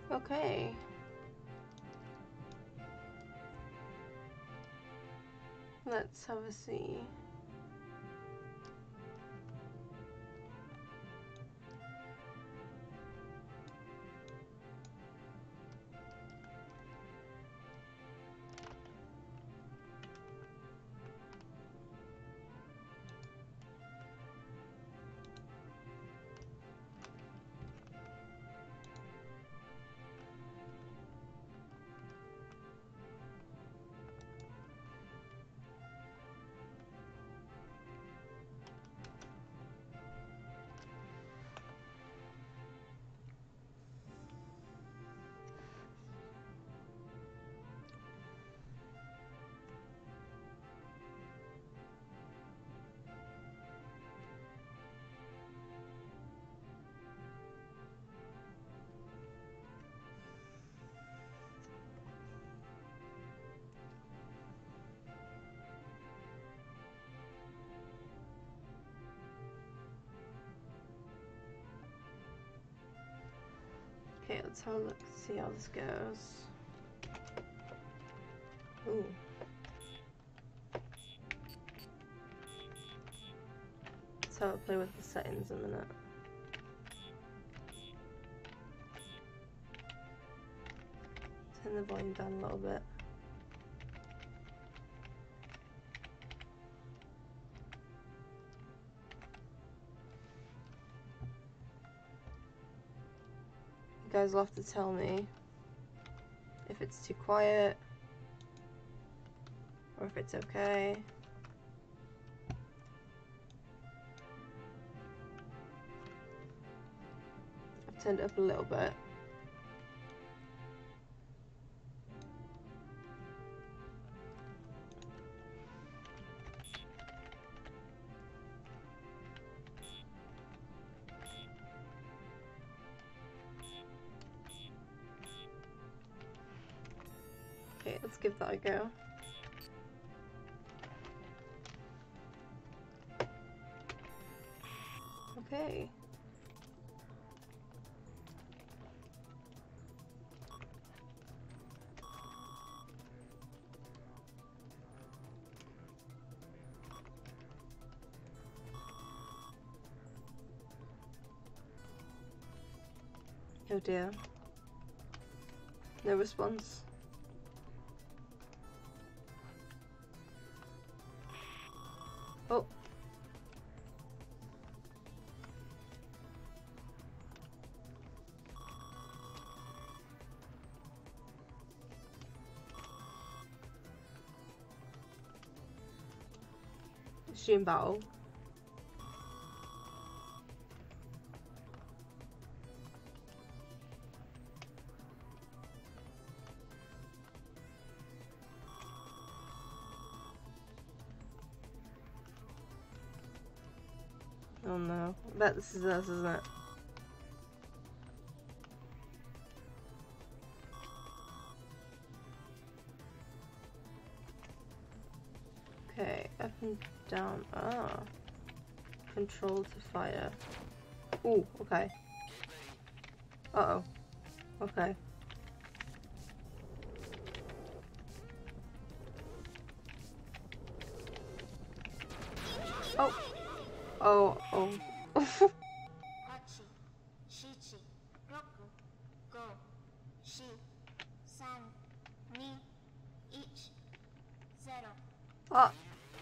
Okay. Let's have a see. Okay, let's have a look, see how this goes. Ooh. Let's have a play with the settings a minute. Turn the volume down a little bit. You guys will have to tell me if it's too quiet or if it's okay. I've turned it up a little bit. Okay, let's give that a go. Okay. Oh dear. No response. Oh. Shooting battle. Oh no. I bet this is us, isn't it? Okay, up and down. Ah. Control to fire. Ooh, okay. Uh-oh. Okay. Oh. Oh, oh. Ah.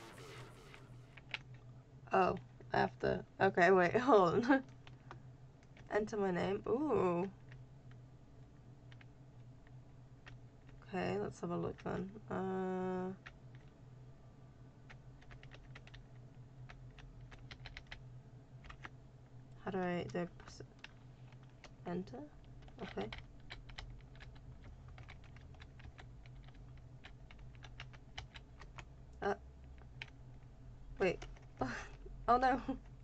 Oh, I have to. Okay, wait, hold on. Enter my name. Ooh. Okay, let's have a look then. How do I press it? Enter? Okay. Wait. Oh no.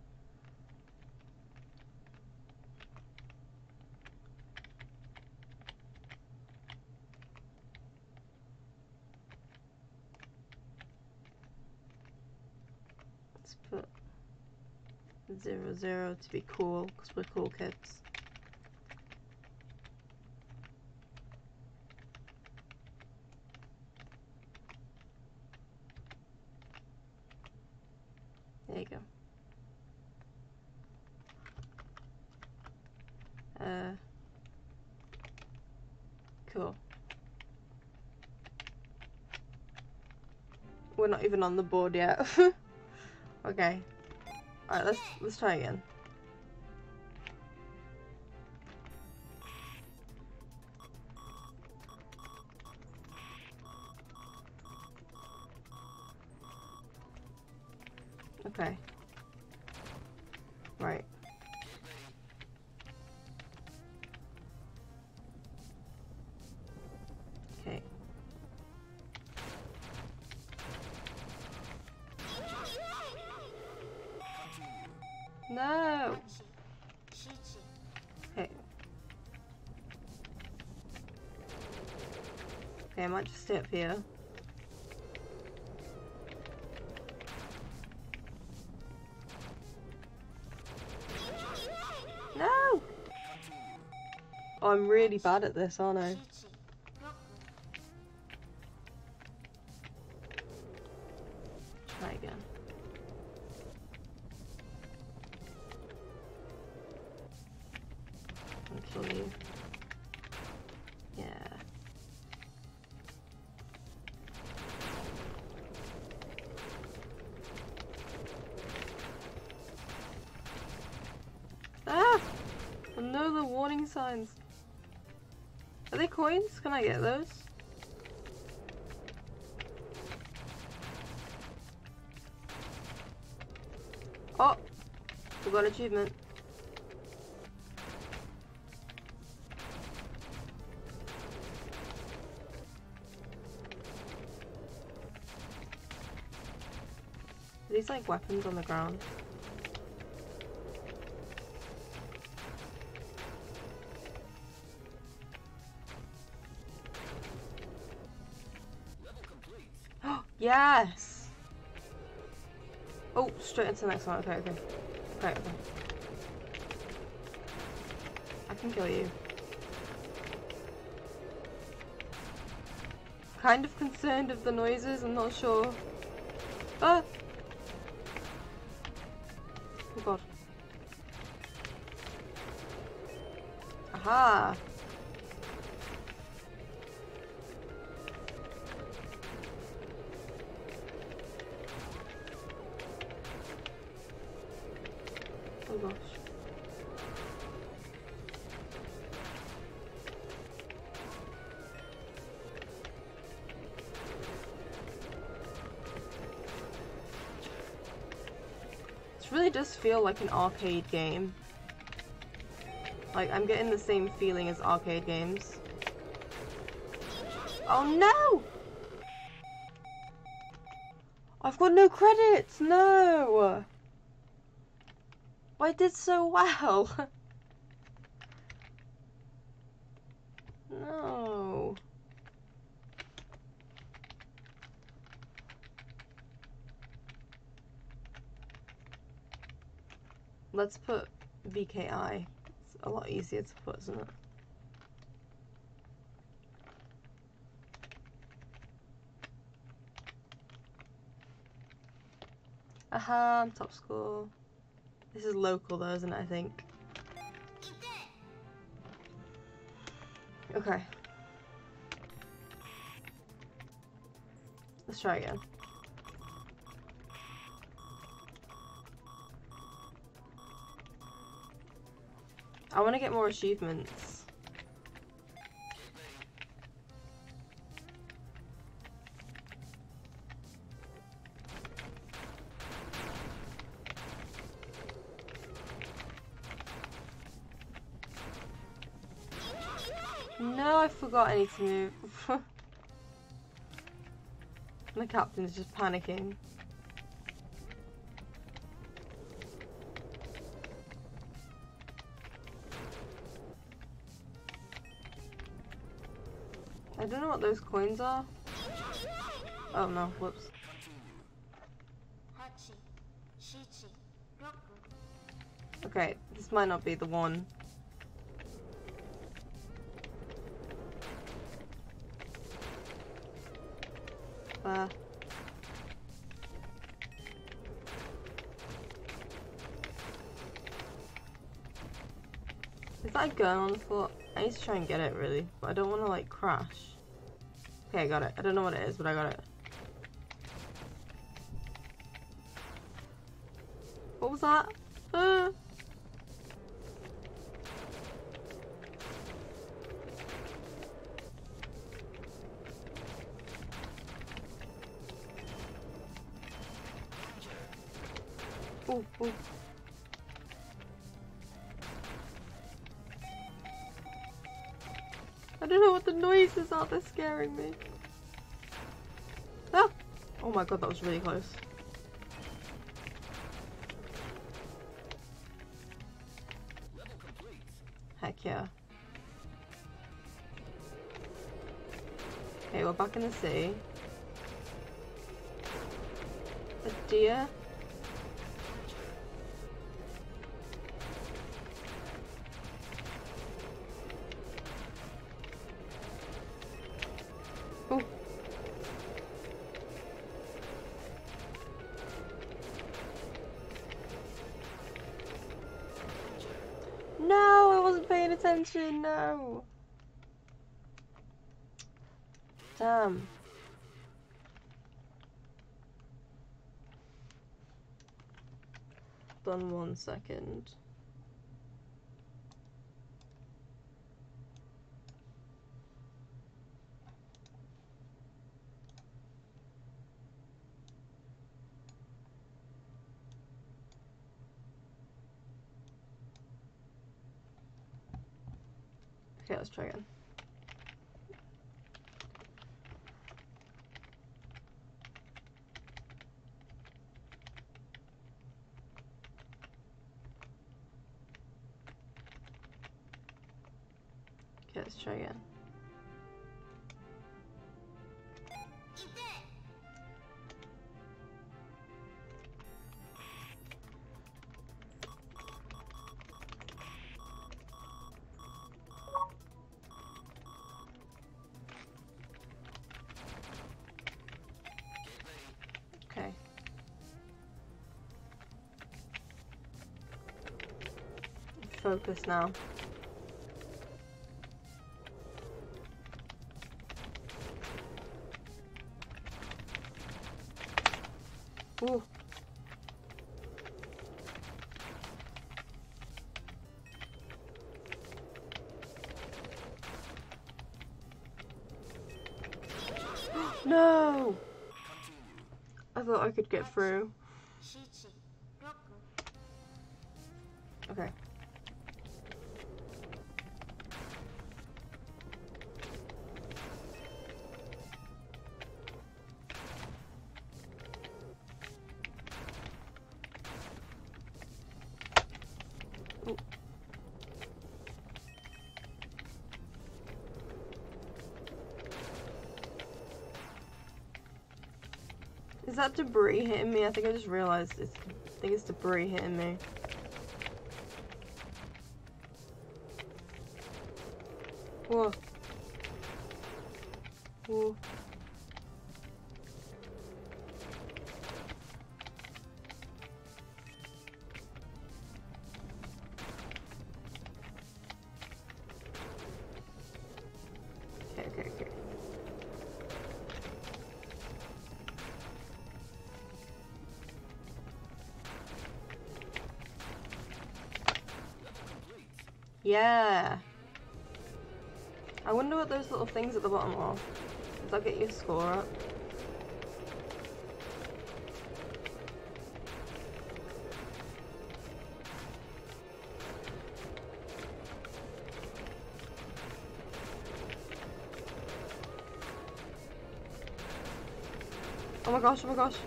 Let's put 0, 0 to be cool, because we're cool kids. Cool. We're not even on the board yet. Okay. Alright, let's try again. Okay. Right. Okay. No! Okay. Okay, I might just stay up here. No! Oh, I'm really bad at this, aren't I? Try again. I'll kill you. Yeah. Ah! Another warning signs. Are they coins? Can I get those? Oh! We got an achievement. Are these like weapons on the ground? Yes! Oh, straight into the next one. Okay, okay. Okay, okay. I can kill you. Kind of concerned of the noises, I'm not sure. Ah! Oh god. Aha! Oh gosh. This really does feel like an arcade game. Like, I'm getting the same feeling as arcade games. Oh no! I've got no credits! No! I did so well! No. Let's put BKI. It's a lot easier to put, isn't it? Aha, I'm top score. This is local though, isn't it, I think? Okay. Let's try again. I want to get more achievements. No, I forgot I need to move. My captain's just panicking. I don't know what those coins are. Oh no, whoops. Okay, this might not be the one. Is that a gun on the floor? I need to try and get it, really. But I don't want to, like, crash. Okay, I got it. I don't know what it is, but I got it. What was that? Ooh, ooh. I don't know what the noises are, they're scaring me. Ah! Oh my god, that was really close. Heck yeah. Okay, we're back in the sea. A deer? Oh. No, I wasn't paying attention, no. Damn. Done 1 second. Okay, let's try again. Okay, let's try again. Okay. Focus now. Ooh. No! I thought I could get through. Okay. Ooh. Is that debris hitting me? I think I just realized I think it's debris hitting me. Whoa. Whoa. Okay. Yeah. I wonder what those little things at the bottom are. Does that get your score up? Oh my gosh, oh my gosh.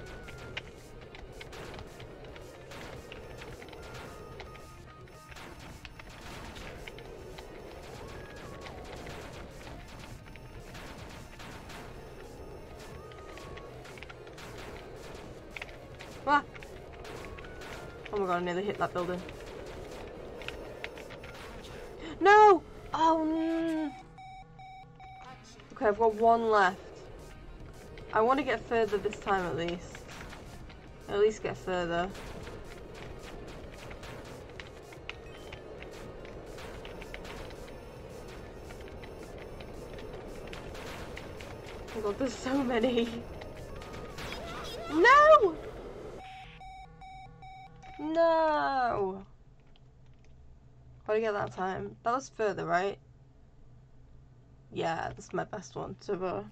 Ah! Oh my god, I nearly hit that building. No! Oh, okay, I've got one left. I want to get further this time at least. At least get further. my god, there's so many. No! No! How did I get that time? That was further, right? Yeah, that's my best one so far.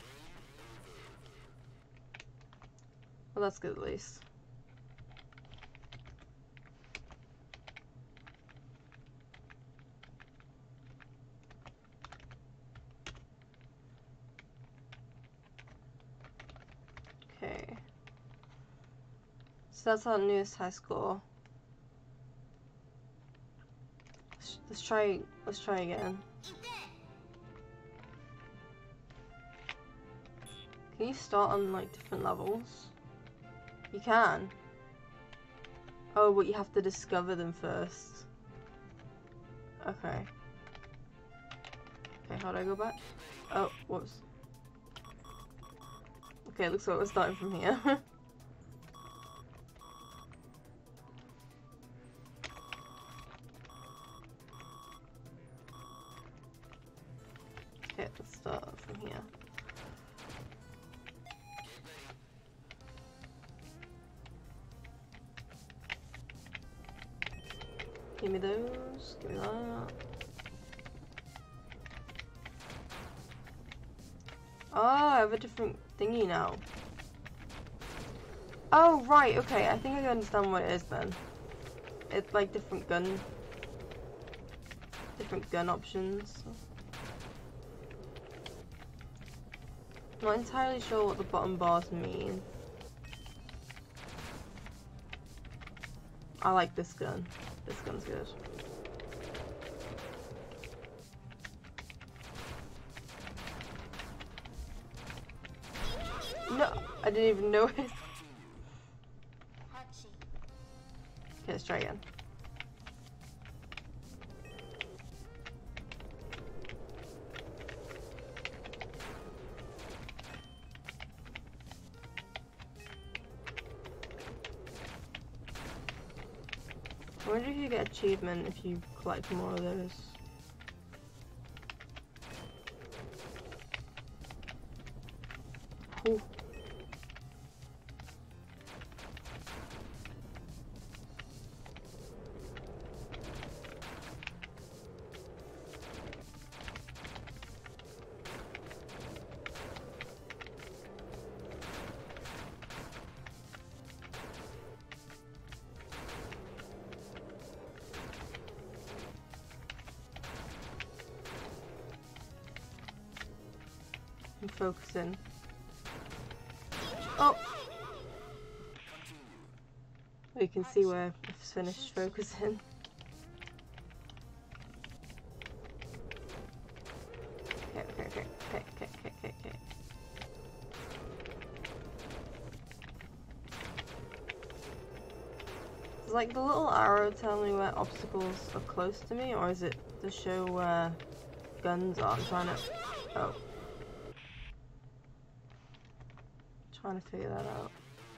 Well, that's good at least. Okay. So that's our newest high score. Let's try again. Can you start on like different levels? You can. Oh, but you have to discover them first. Okay. Okay, how do I go back? Oh, whoops. Okay, looks like we're starting from here. Okay, let's start from here. Give me those, give me that. Oh, I have a different thingy now. Oh, right, okay, I think I understand what it is then. It's like different gun options. Not entirely sure what the bottom bars mean. I like this gun. This gun's good. No, I didn't even notice. Okay, let's try again. I wonder if you get achievement if you collect more of those. Ooh. I'm focusing. Oh! You can see where I've finished focusing. Okay. Does like the little arrow tell me where obstacles are close to me, or is it to show where guns are? I'm trying to... Oh. Trying to figure that out.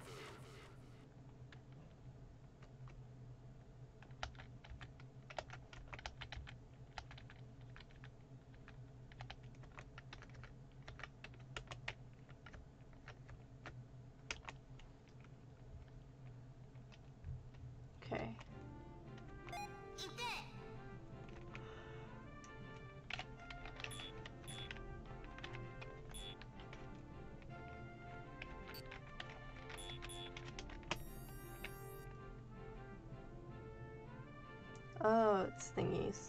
Okay. Oh, it's thingies.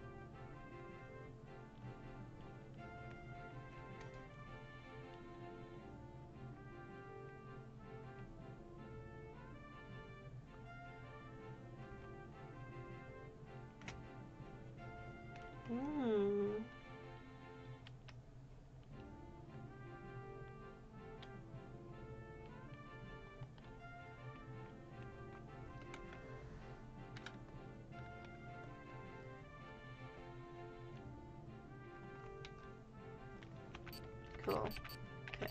Cool. Okay.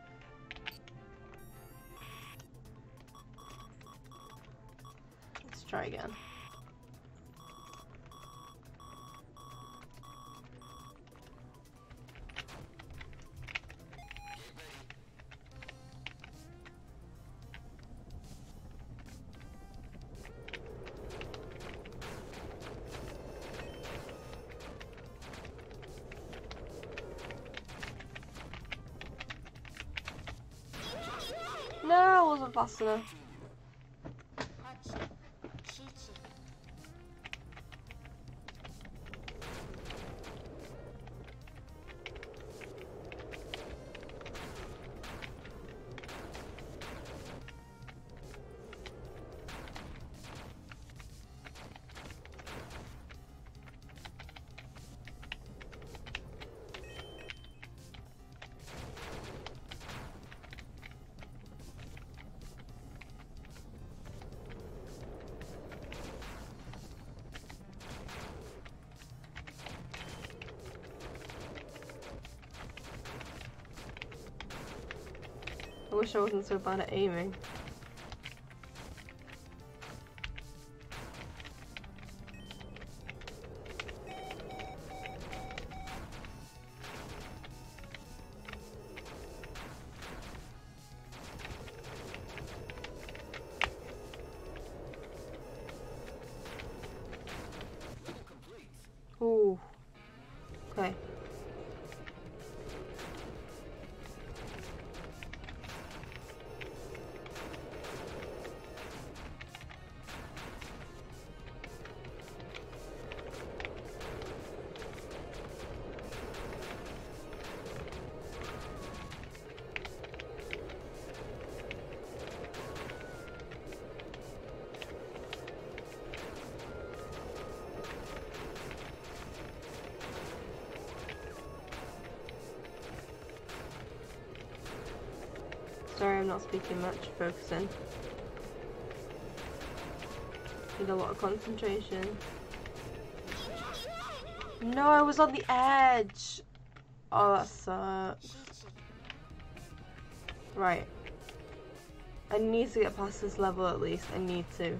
Let's try again. wasn't fast enough. I wish I wasn't so bad at aiming. Ooh. Okay. Sorry, I'm not speaking much. Focusing. Need a lot of concentration. No, I was on the edge. Oh, that sucks. Right. I need to get past this level at least. I need to.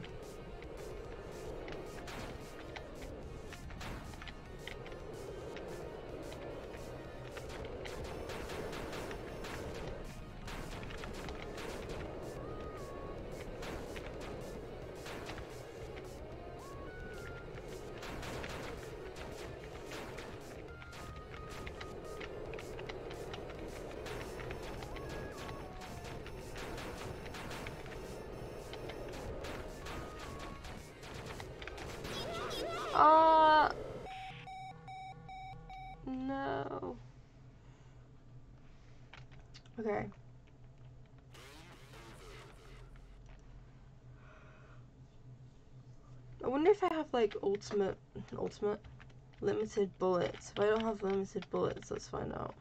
No. Okay. I wonder if I have like ultimate limited bullets. If I don't have limited bullets, let's find out.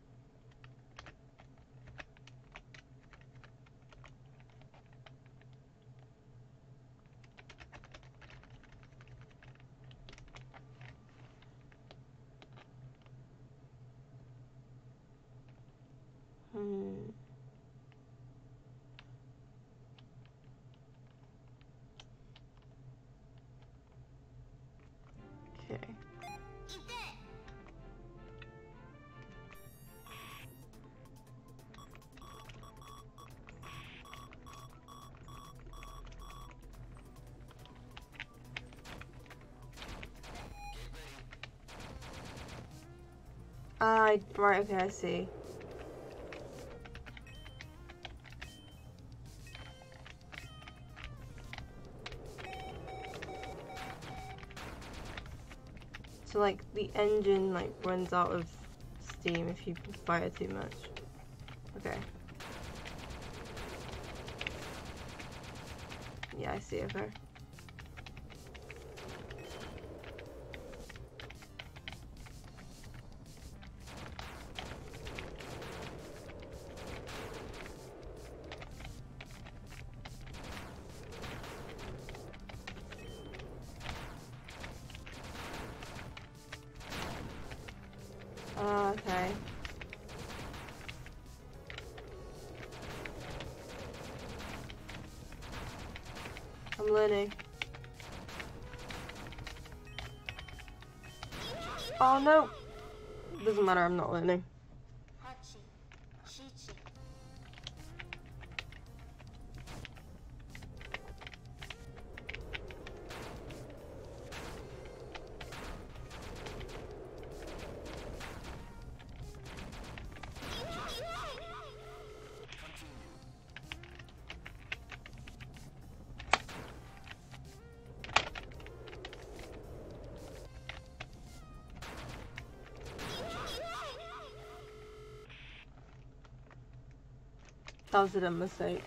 Okay. Right, okay, I see. So like the engine like runs out of steam if you fire too much. Okay. Yeah, I see, okay. Okay. I'm learning. Oh no! Doesn't matter, I'm not learning. That was a dumb mistake.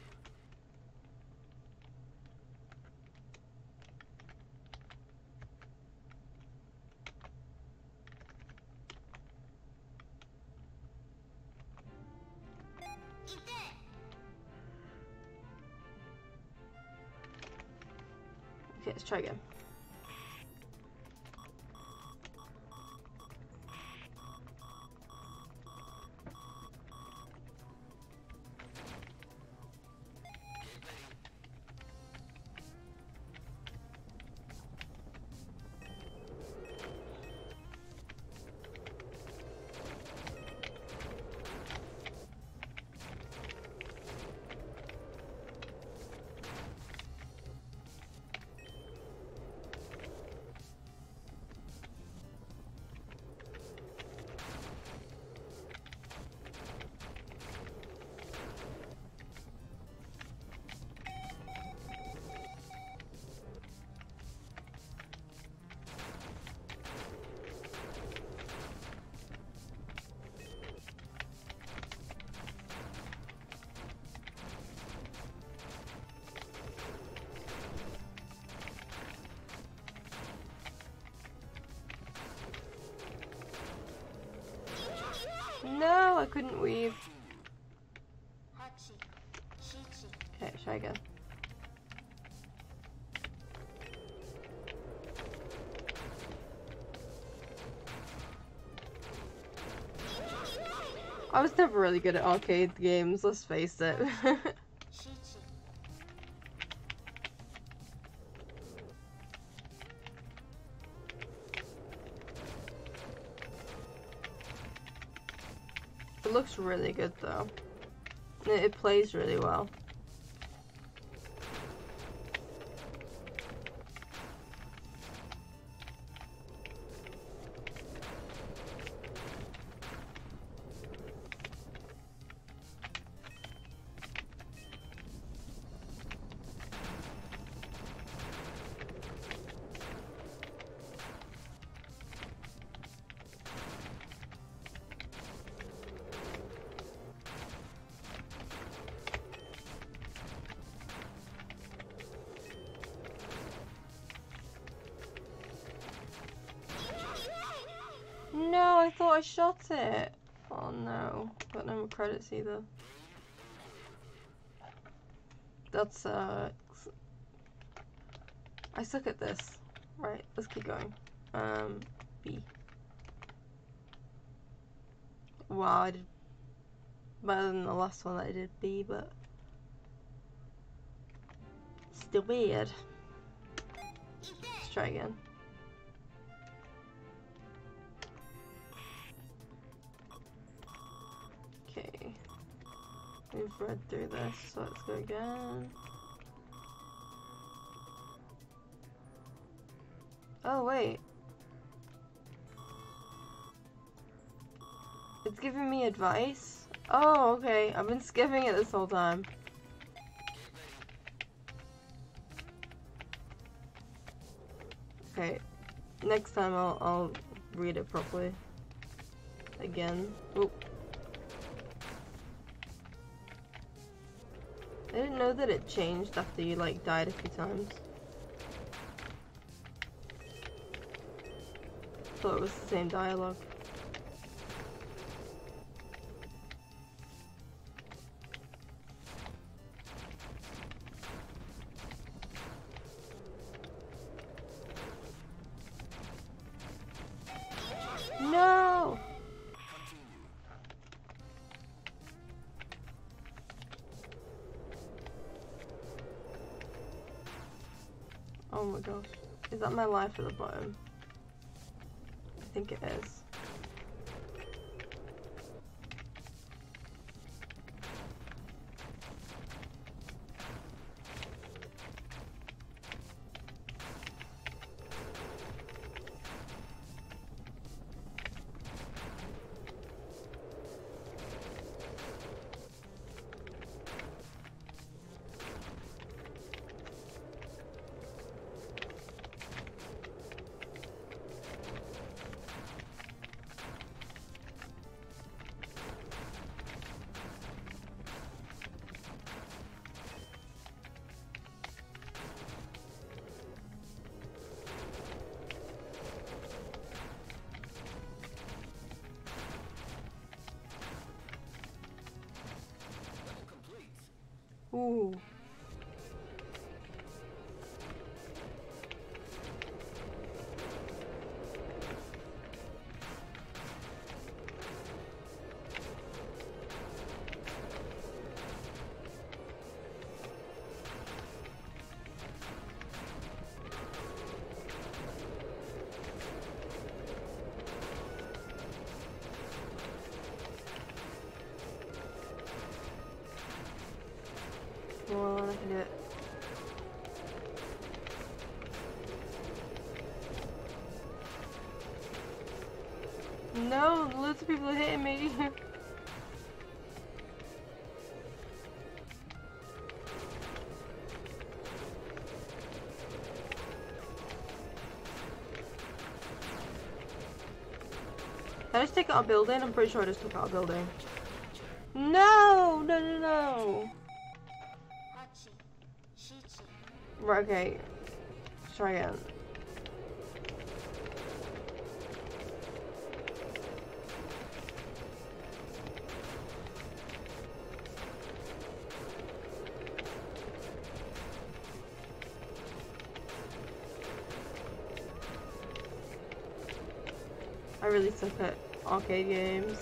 Okay, let's try again. No, I couldn't weave. Okay, try again. I was never really good at arcade games, let's face it. It looks really good though. It plays really well. No, I thought I shot it. Oh no, got no more credits either. That sucks. I suck at this. Right, let's keep going. B. Wow, I did better than the last one that I did B, but still weird. Let's try again. Okay. We've read through this, so let's go again. Oh, wait. It's giving me advice? Oh, okay. I've been skipping it this whole time. Okay. Next time I'll read it properly. Again. Oop. I didn't know that it changed after you, like, died a few times. Thought it was the same dialogue. No! Oh my gosh. Is that my life at the bottom? I think it is. Ooh. Come on, I can do it. No, loads of people are hitting me. Did I just take out a building? I'm pretty sure I just took out a building. No! No, no, no! Right, okay. Let's try again. I really suck at arcade games.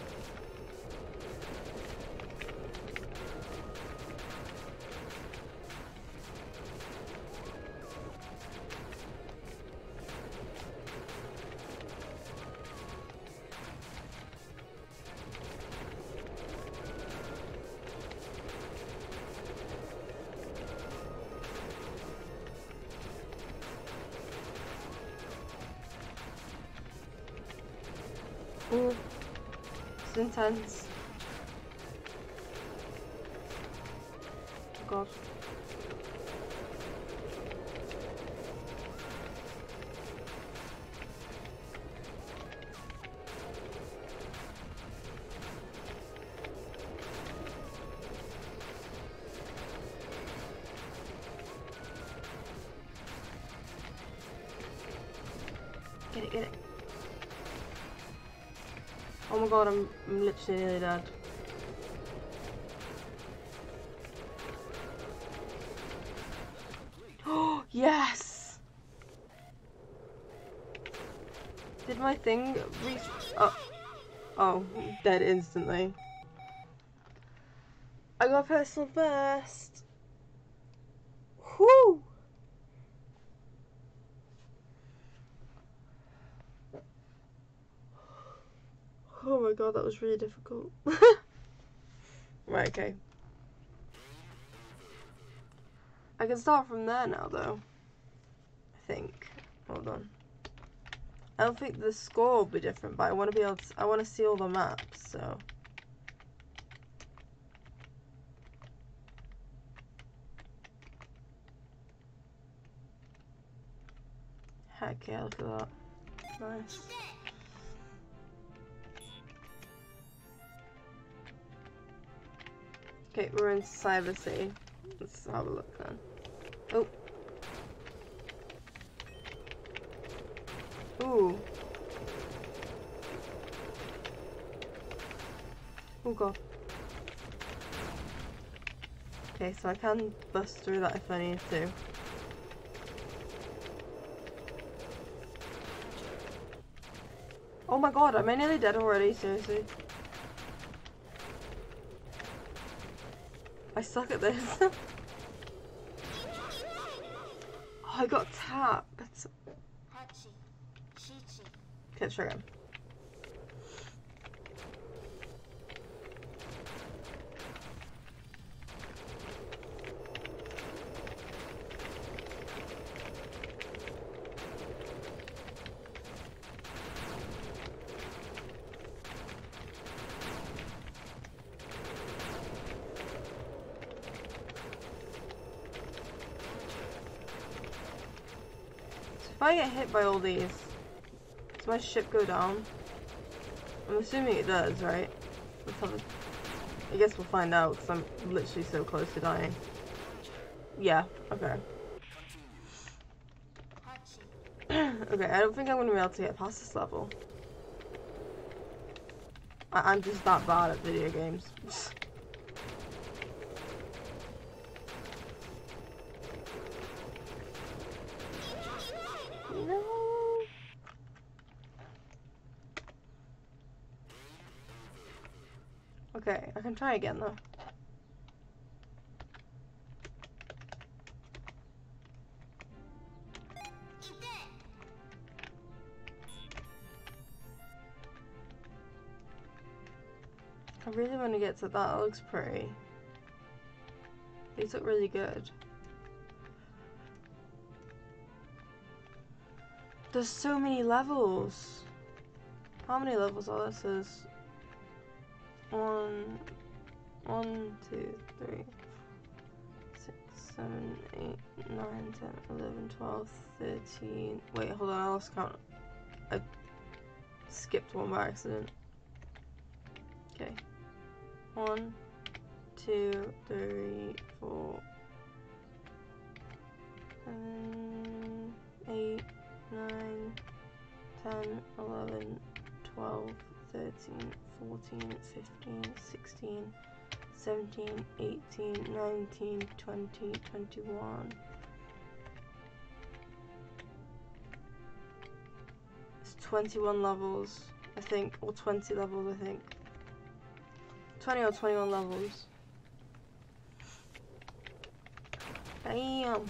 Ooh, it's intense. Oh god. Get it, get it. Oh my god, I'm literally nearly dead. Oh, yes! Did my thing reach? Oh, dead instantly. I got personal best. Whoo! Oh my god, that was really difficult. Right, okay. I can start from there now, though. I think. Hold on. I don't think the score will be different, but I want to be able to. I want to see all the maps, so. Heck yeah, look at that. Nice. Okay, we're in Cyber City. Let's have a look then. Oh. Ooh. Oh god. Okay, so I can bust through that if I need to. Oh my god, am I nearly dead already? Seriously? I suck at this. Oh, I got tapped. That's... Okay, let's try again. If I get hit by all these, does my ship go down? I'm assuming it does, right? I guess we'll find out because I'm literally so close to dying. Yeah, okay. Okay, I don't think I'm going to be able to get past this level. I'm just that bad at video games. Okay, I can try again though. I really want to get to that. It looks pretty. These look really good. There's so many levels. How many levels are this? Is 1, 2, 3, 6, 7, 8, 9, 10, 11, 12, 13. Wait, hold on, I lost count. I skipped one by accident. Okay. 1, 2, 3, 4, 7, 8, 9, 10, 11, 12, 13, 14, 15, 16, 17, 18, 19, 20, 21. It's 21 levels, I think, or 20 levels, I think. 20 or 21 levels. Damn.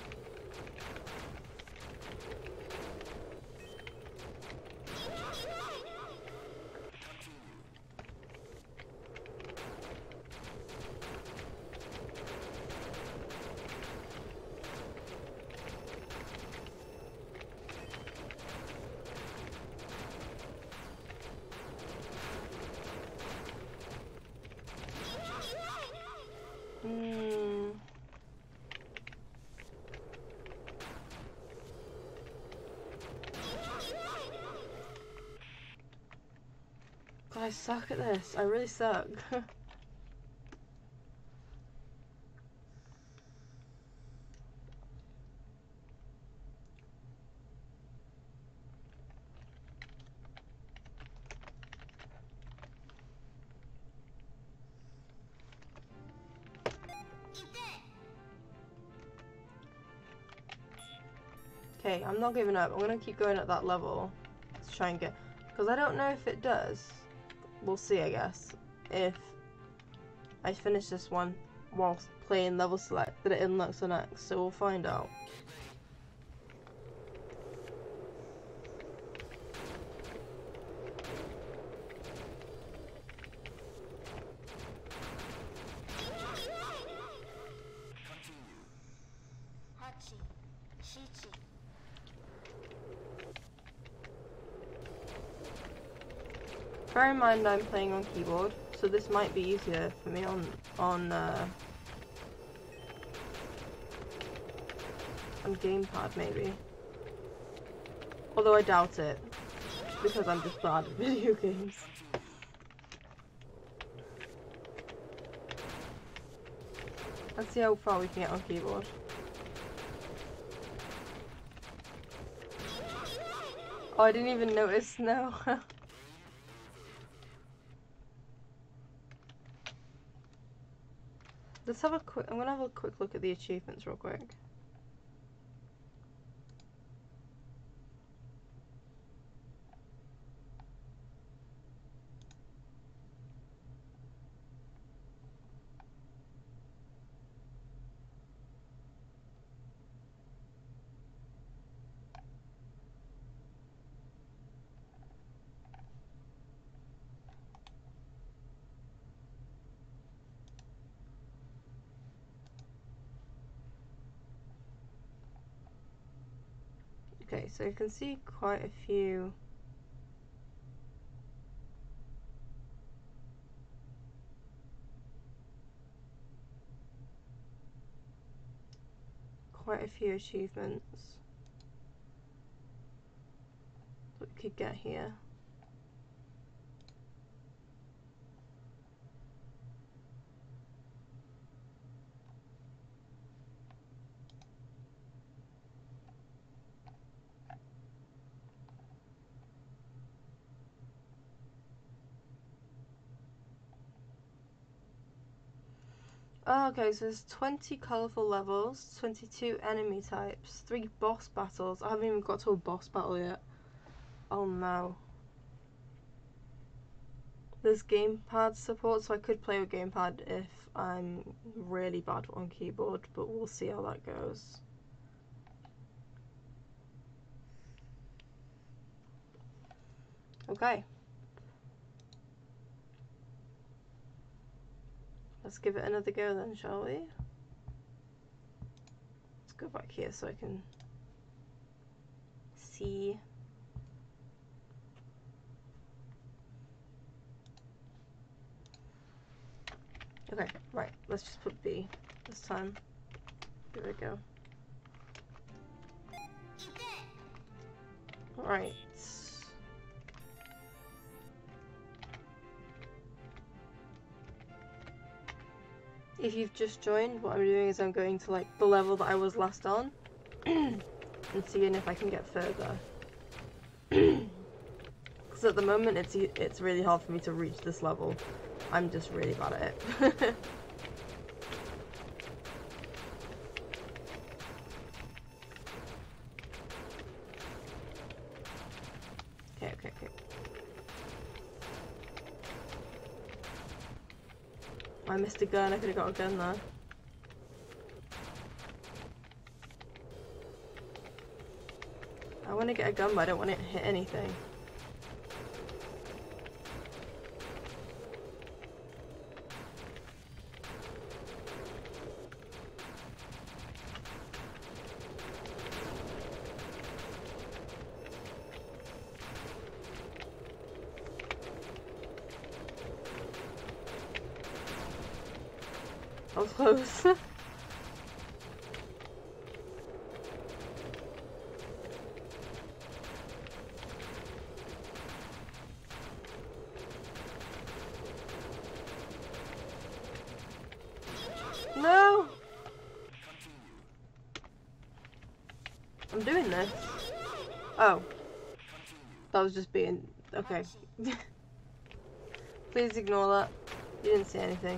God, I suck at this. I really suck. Okay, I'm not giving up. I'm gonna keep going at that level to try and get, because I don't know if it does. We'll see, I guess, if I finish this one whilst playing level select, that it unlocks the next. So we'll find out. Bear in mind I'm playing on keyboard, so this might be easier for me on gamepad maybe. Although I doubt it, because I'm just bad at video games. Let's see how far we can get on keyboard. Oh, I didn't even notice, no. Let's have a quick, I'm gonna have a quick look at the achievements real quick. Okay, so you can see quite a few achievements that we could get here. Oh, okay, so there's 20 colourful levels, 22 enemy types, 3 boss battles. I haven't even got to a boss battle yet. Oh no. There's gamepad support, so I could play with gamepad if I'm really bad on keyboard, but we'll see how that goes. Okay. Let's give it another go then, shall we? Let's go back here so I can see. Okay, right, let's just put B this time. Here we go. Alright. If you've just joined, what I'm doing is I'm going to like the level that I was last on and seeing if I can get further. Because at the moment it's really hard for me to reach this level. I'm just really bad at it. Okay. I missed a gun, I could have got a gun there. I want to get a gun, but I don't want it to hit anything. I was close. No! I'm doing this. Oh. That was just being... okay. Please ignore that. You didn't see anything.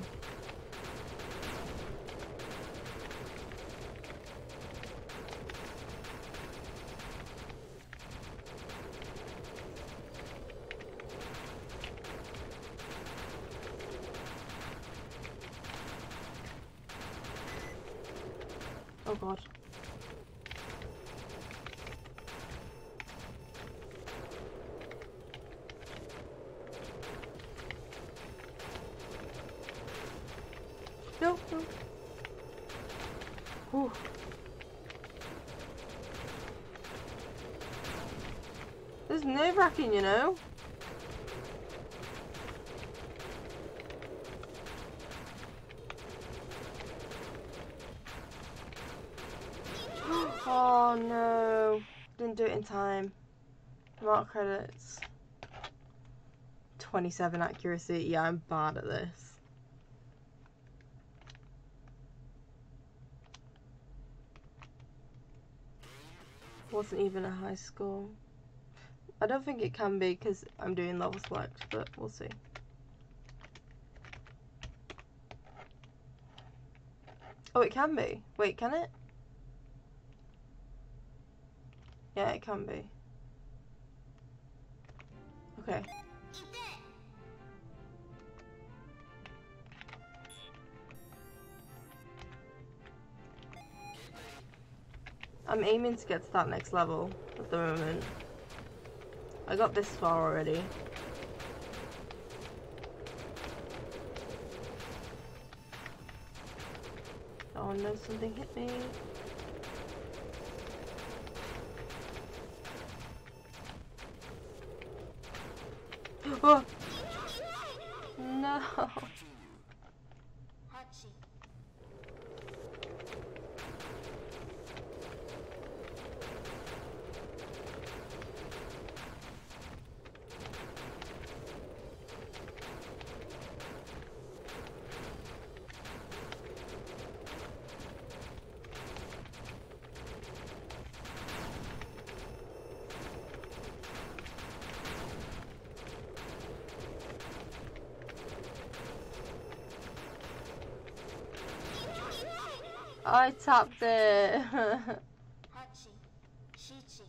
Oh god. No. Whew. This is nerve-wracking, you know? Oh no, didn't do it in time. Mark credits. 27 accuracy. Yeah, I'm bad at this. Wasn't even a high score. I don't think it can be because I'm doing level select, but we'll see. Oh, it can be. Wait, can it? Yeah, it can be. Okay. I'm aiming to get to that next level at the moment. I got this far already. Oh no, something hit me. Oh! No! I tapped it.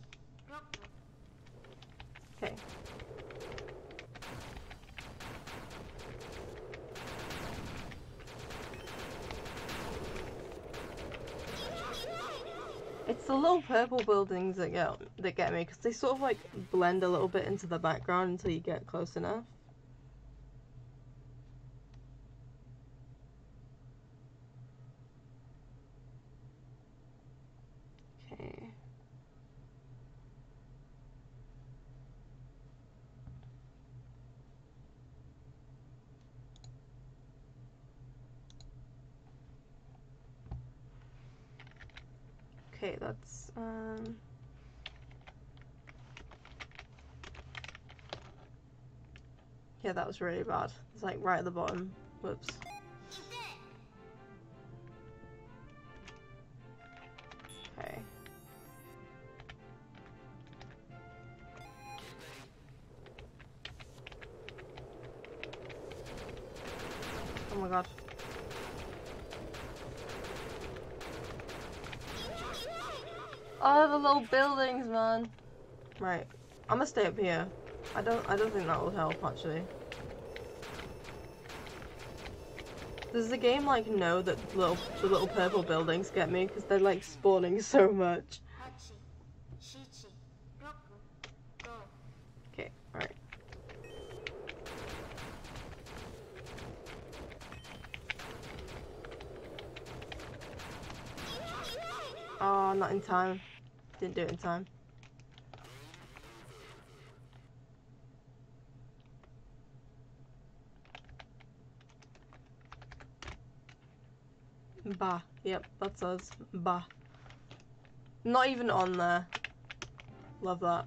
Okay. It's the little purple buildings that get me, because they sort of like blend a little bit into the background until you get close enough. Okay. Okay, that's yeah, that was really bad. It's like right at the bottom. Whoops. Okay. Oh my god. Oh, the little buildings, man. Right. I'm gonna stay up here. I don't think that will help actually. Does the game like know that the little purple buildings get me because they're like spawning so much? Okay, alright. Oh, not in time. Didn't do it in time. Bah. Yep, that's us. Bah. Not even on there. Love that.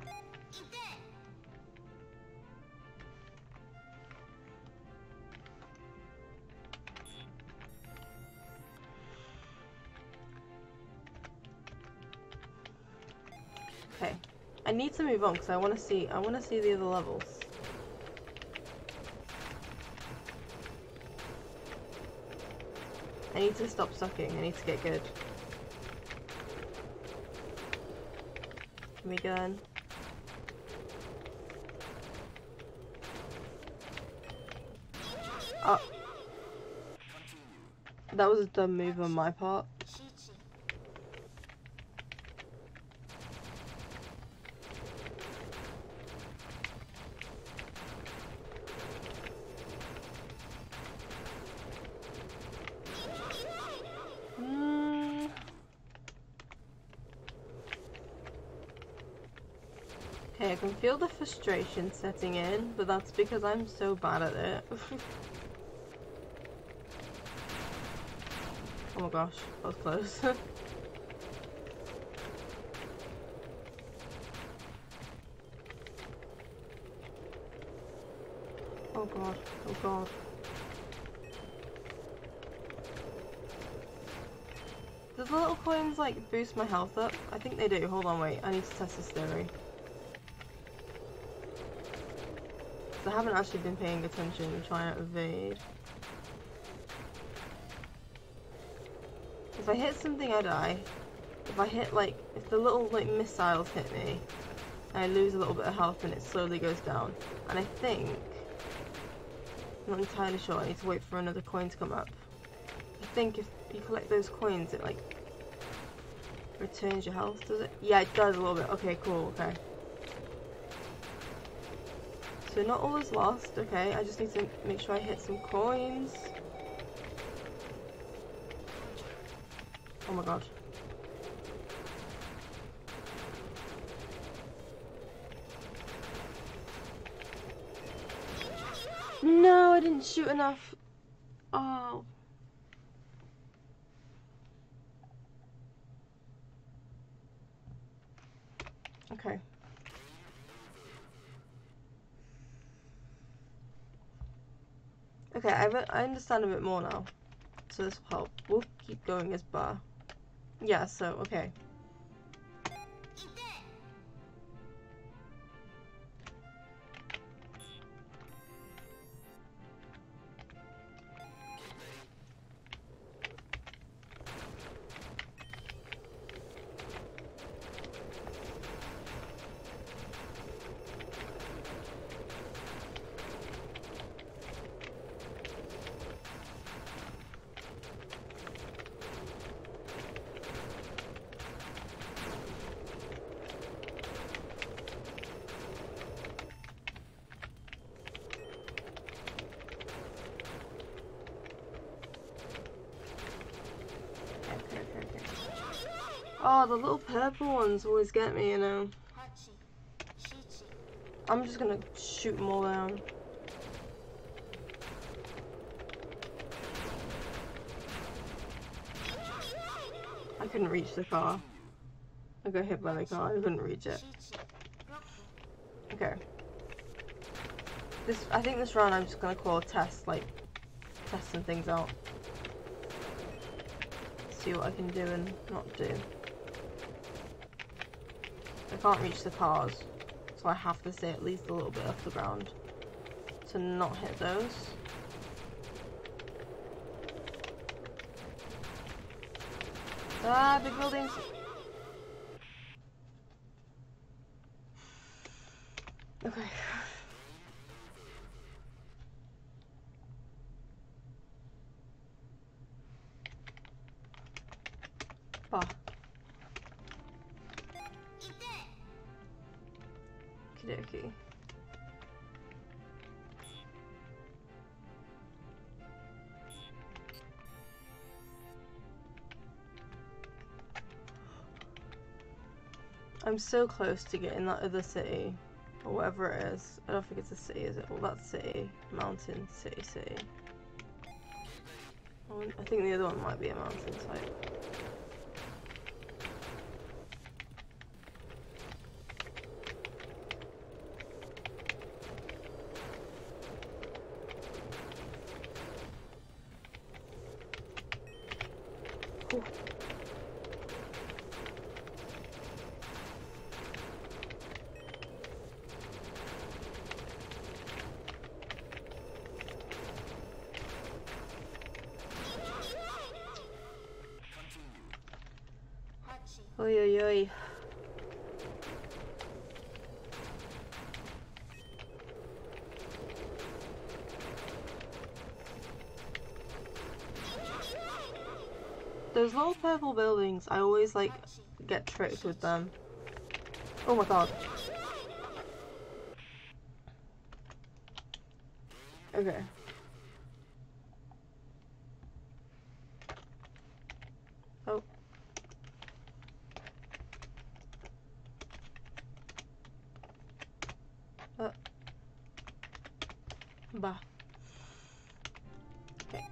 Okay. I need to move on because I want to see the other levels. I need to stop sucking. I need to get good. Give me a gun. Oh. That was a dumb move on my part. Okay, I can feel the frustration setting in, but that's because I'm so bad at it. Oh my gosh, that was close. Oh god, oh god. Does the little coins like boost my health up? I think they do. Hold on, wait. I need to test this theory. I haven't actually been paying attention and trying to evade. If I hit something, I die. If I hit like, if the little like missiles hit me, I lose a little bit of health and it slowly goes down. And I think, I'm not entirely sure, I need to wait for another coin to come up. I think if you collect those coins, it like returns your health, does it? Yeah, it does a little bit. Okay, cool, okay. So not all is lost, okay, I just need to make sure I hit some coins. Oh my god. No, I didn't shoot enough. Oh. Okay. Okay, I understand a bit more now. So this will help. We'll keep going as bar. Yeah, so, okay. Oh, the little purple ones always get me, you know. I'm just gonna shoot them all down. I couldn't reach the car. I got hit by the car, I couldn't reach it. Okay. I think this round I'm just gonna call test, like, testing things out. See what I can do and not do. I can't reach the cars, so I have to stay at least a little bit off the ground to not hit those. Ah, big buildings! Okay. Ah. Okey-dokey. I'm so close to getting that other city, or whatever it is. I don't think it's a city, is it? Well, that's city, mountain, city. I think the other one might be a mountain type. Ooh. Oi, oi, oi. Those little purple buildings, I always like get tricked with them. Oh my god. Okay. Oh. Bah. Okay.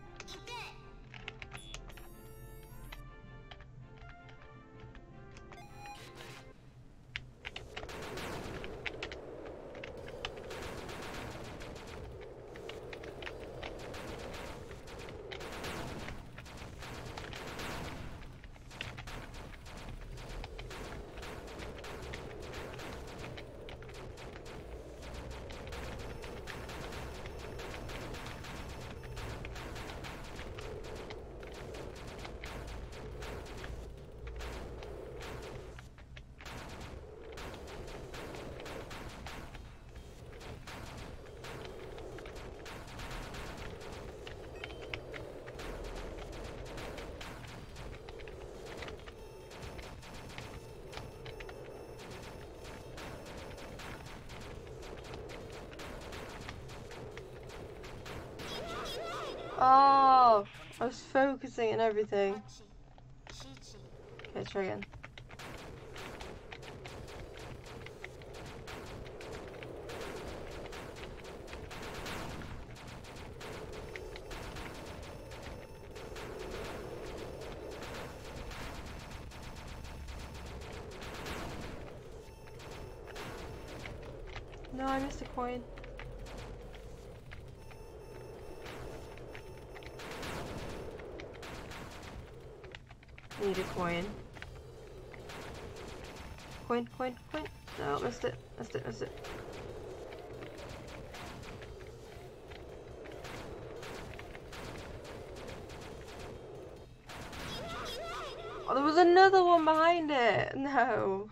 Oh, I was focusing and everything. Okay, try again. No, I missed a coin. Need a coin. Coin, coin, coin. No, missed it. Missed it, missed it. Oh, there was another one behind it. No.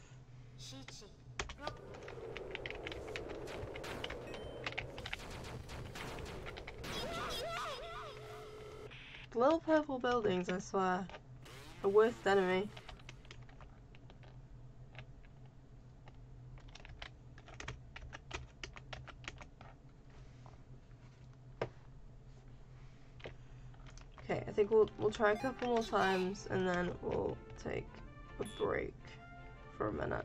Little purple buildings, I swear. The worst enemy. Okay, I think we'll try a couple more times and then we'll take a break for a minute.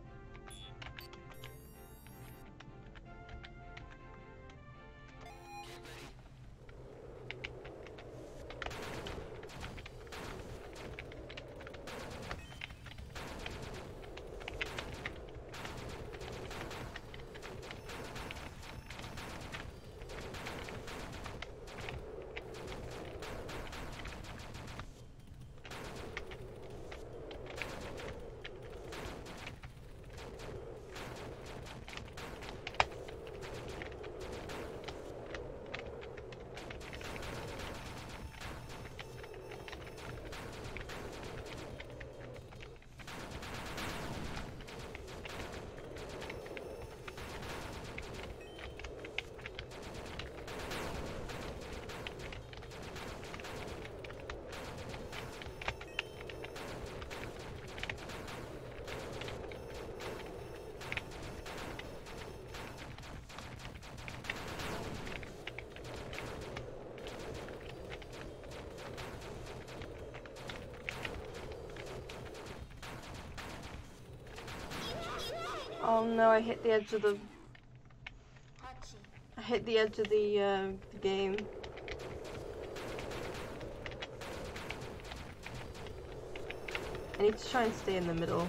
Oh no, I hit the edge of the... I hit the edge of the game. I need to try and stay in the middle.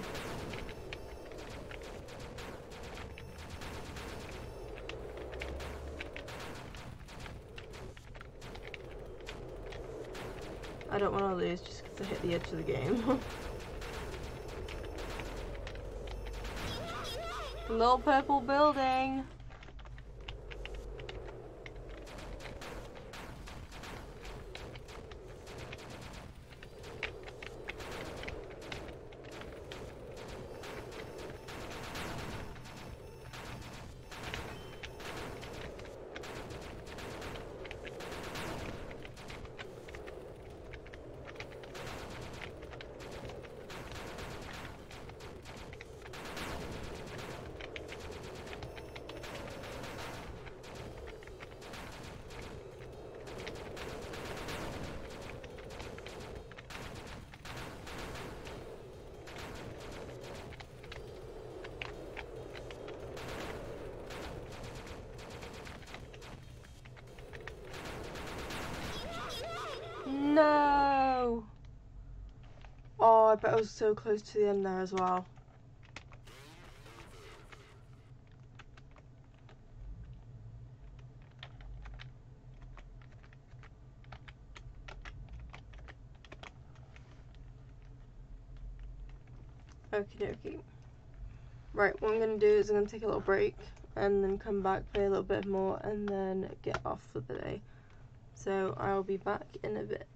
I don't want to lose just because I hit the edge of the game. Little purple building. No! Oh, I bet I was so close to the end there as well. Okie dokie. Right, what I'm going to do is I'm going to take a little break and then come back, play a little bit more, and then get off for the day. So I'll be back in a bit.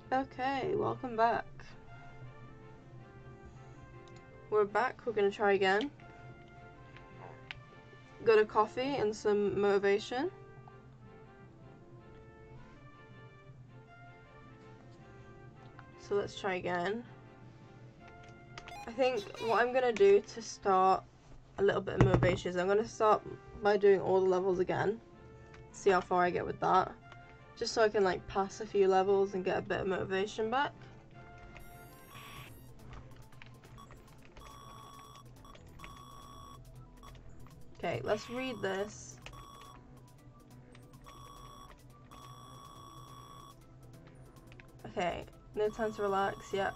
Okay, welcome back. We're back, we're gonna try again. Got a coffee and some motivation. So let's try again. I think what I'm gonna do to start a little bit of motivation is I'm gonna start by doing all the levels again. See how far I get with that. Just so I can like pass a few levels and get a bit of motivation back. Okay, let's read this. Okay, no time to relax, yep.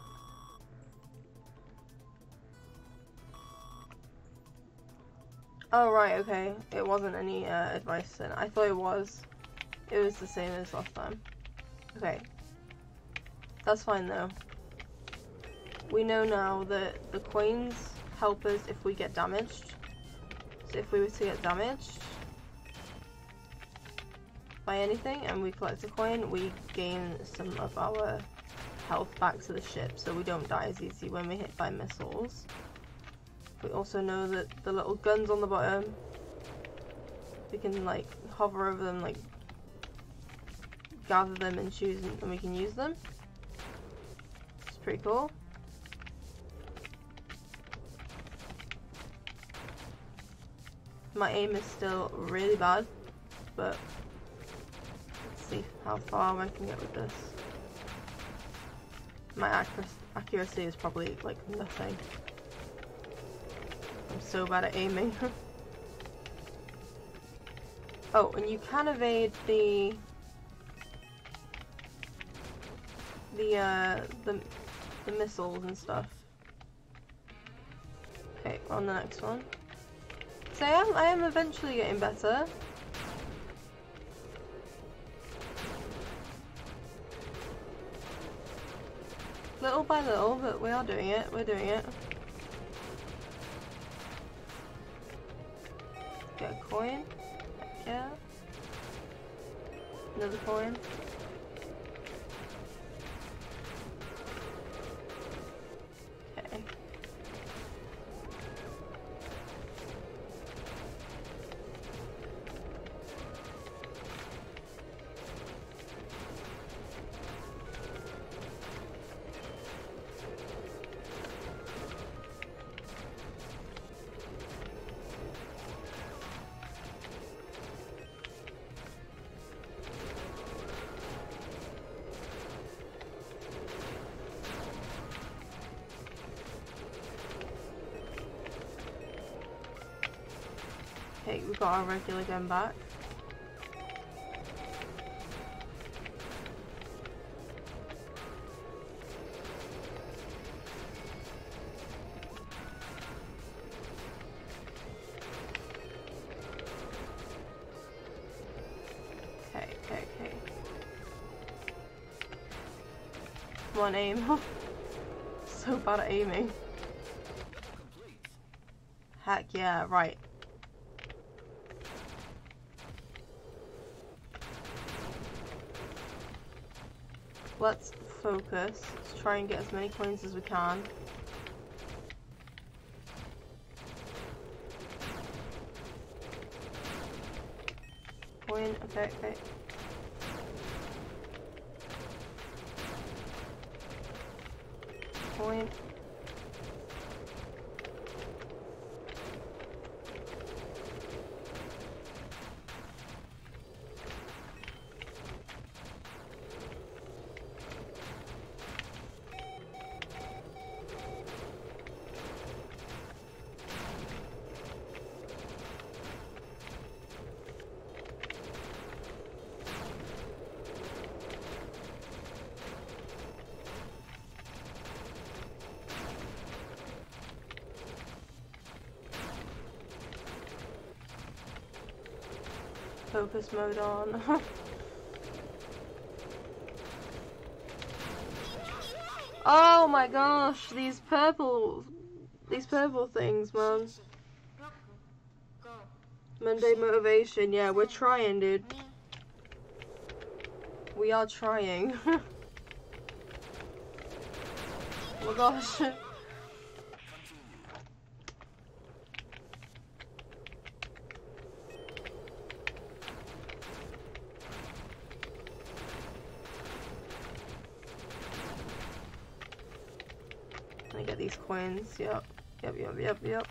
Oh right, okay. It wasn't any advice then. I thought it was. It was the same as last time. Okay. That's fine though. We know now that the coins help us if we get damaged. So if we were to get damaged by anything and we collect a coin, we gain some of our health back to the ship so we don't die as easy when we're hit by missiles. We also know that the little guns on the bottom, we can like hover over them, like gather them and choose them, and we can use them. It's pretty cool. My aim is still really bad, but let's see how far I can get with this. My accuracy is probably like nothing. I'm so bad at aiming. Oh, and you can evade the missiles and stuff. Okay, on the next one. So I am eventually getting better. Little by little, but we are doing it. We're doing it. Get a coin. Yeah. Another coin. Okay. Okay, we got our regular gun back. Okay. Come on, aim. So bad at aiming. Heck yeah, right. Let's focus. Let's try and get as many coins as we can. Coin, okay. Coin. Focus mode on. Oh my gosh, these purple things, man. Monday motivation, yeah, we're trying, dude. We are trying. Oh my gosh. Let me get these coins. Yep. Yep.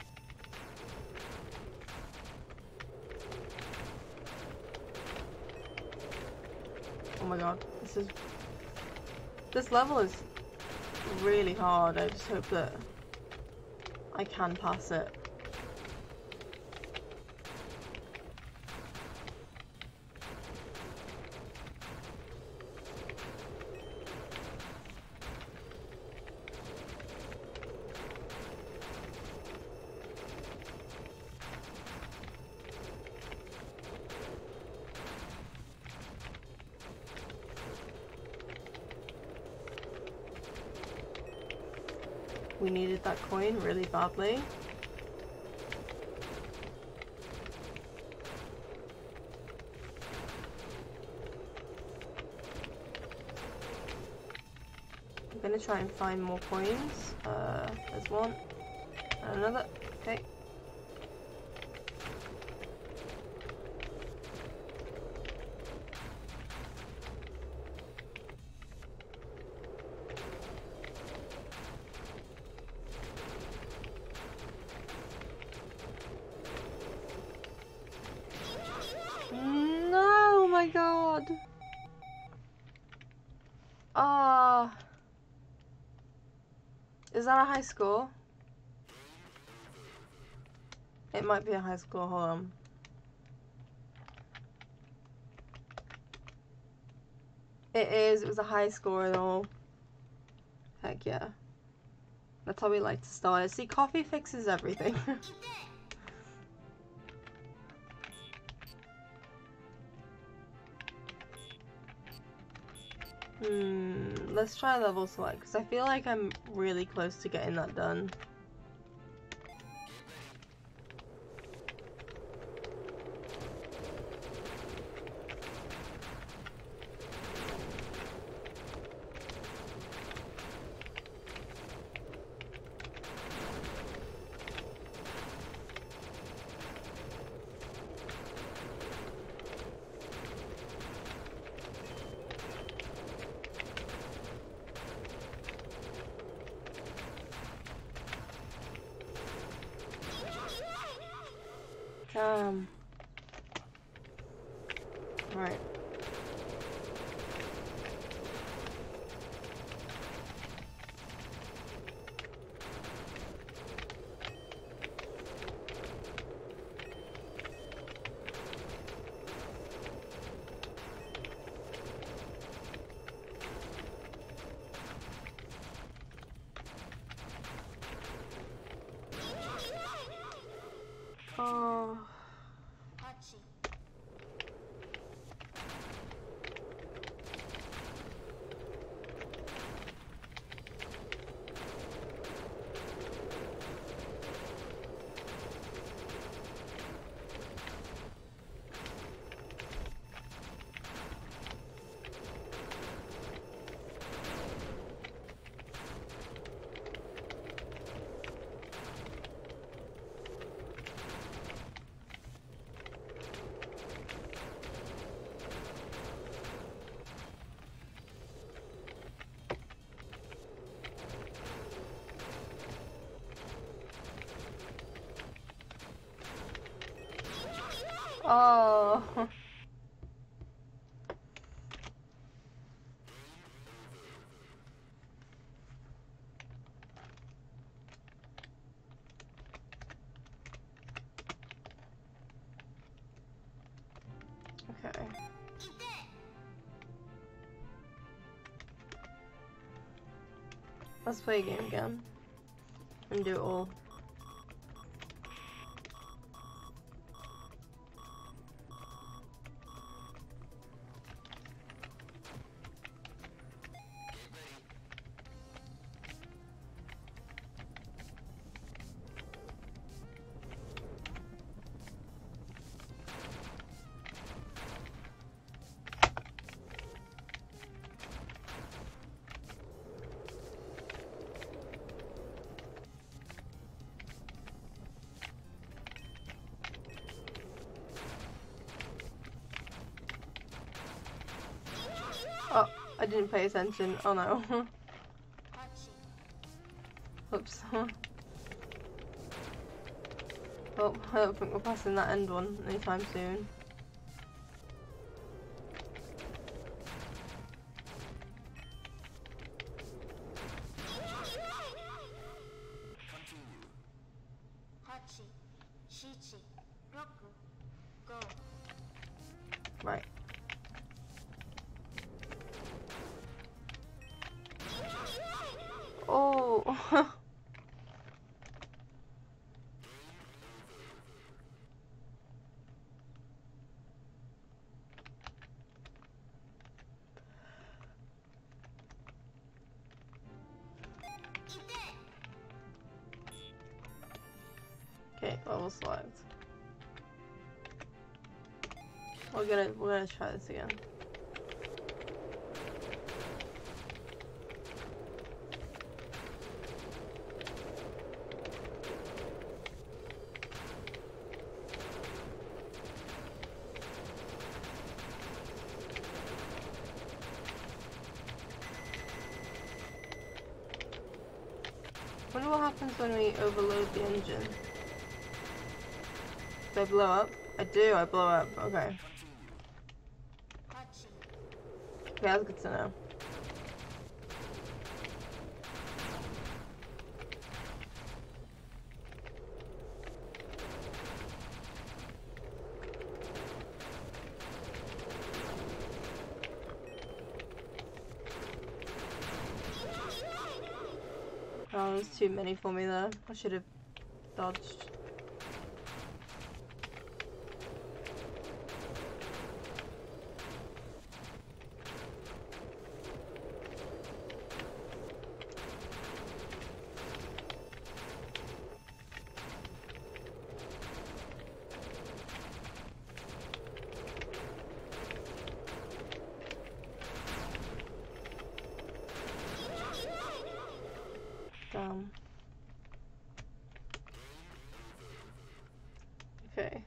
Oh my god. This level is really hard. I just hope that I can pass it. We needed that coin really badly. I'm gonna try and find more coins. There's one. And another. Okay. No, oh my god. Ah. Is that a high score? It might be a high score, hold on. It is, it was a high score though. Heck yeah. That's how we like to start. See, coffee fixes everything. Let's try level select, because I feel like I'm really close to getting that done. Right. Oh. Oh. Okay. Let's play a game again and do it all. I didn't pay attention. Oh no. Oops. Well, I don't think we're passing that end one anytime soon. Right. Oh. Okay, level select. We're gonna try this again. Wonder what happens when we overload the engine. Do I blow up? I do, I blow up. Okay. Okay, that's good to know. Oh, there's too many for me there. I should have dodged. Damn. Okay.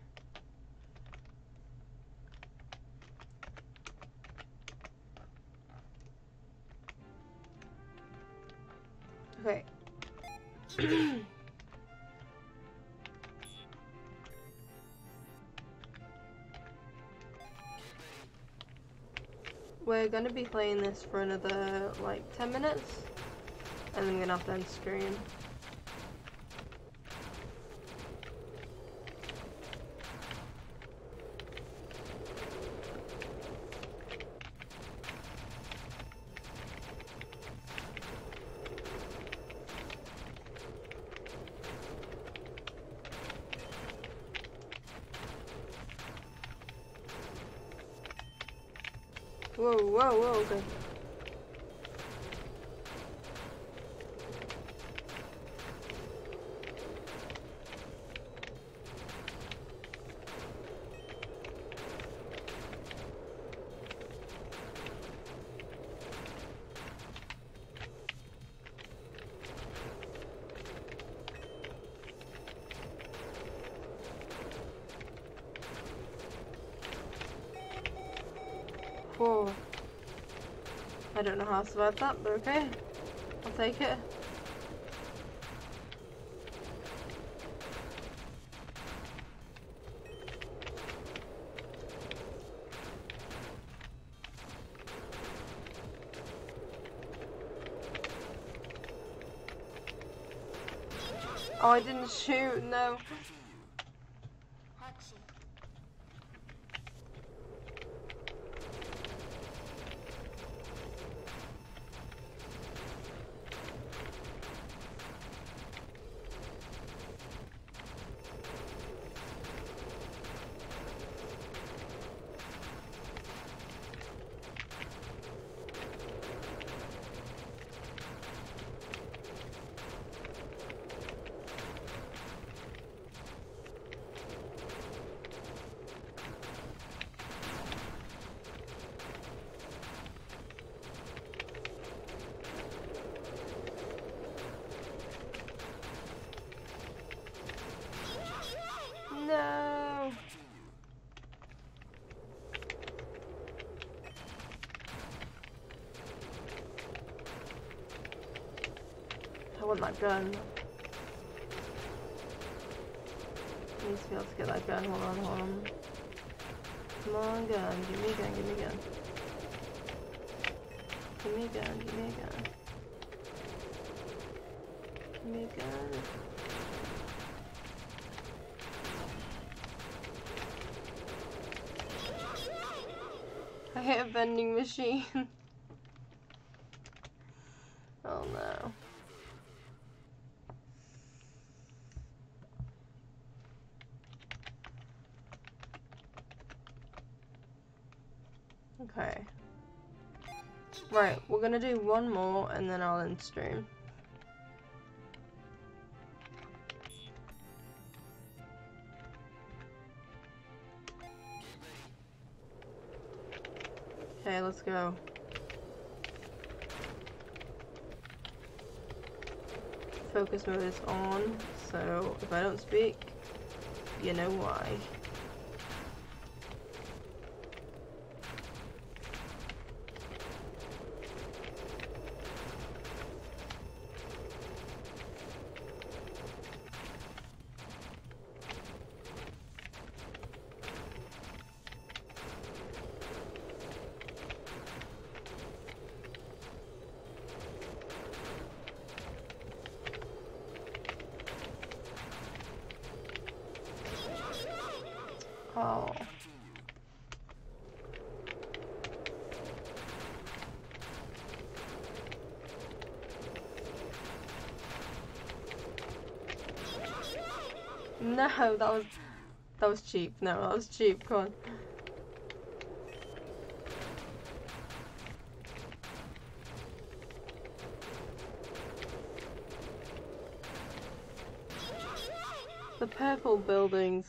Okay. We're gonna be playing this for another like 10 minutes and then we're gonna have to end screen. Whoa, whoa, whoa, okay. Whoa. I don't know how to survive that, but okay. I'll take it. Oh, I didn't shoot, no. want that gun. I need to be able to get that gun. Hold on, hold on. Come on, gun. Give me a gun, give me a gun. Give me a gun, give me a gun. Give me a gun. I hit a vending machine. Oh no. Okay. Right, we're gonna do one more and then I'll end stream. Okay, let's go. Focus mode is on, so if I don't speak, you know why. Oh. No, that was cheap. No, that was cheap. Come on. The purple buildings.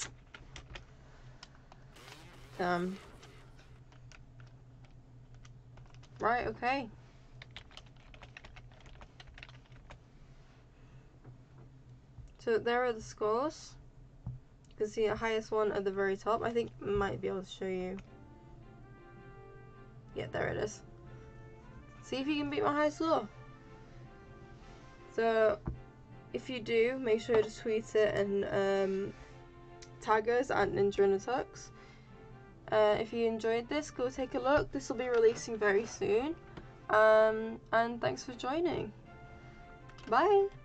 Right, okay. So there are the scores. You can see the highest one at the very top. I think I might be able to show you. Yeah, there it is. See if you can beat my high score. So if you do, make sure to tweet it and tag us at Ninja and the Tux. If you enjoyed this, go take a look. This will be releasing very soon. And thanks for joining. Bye!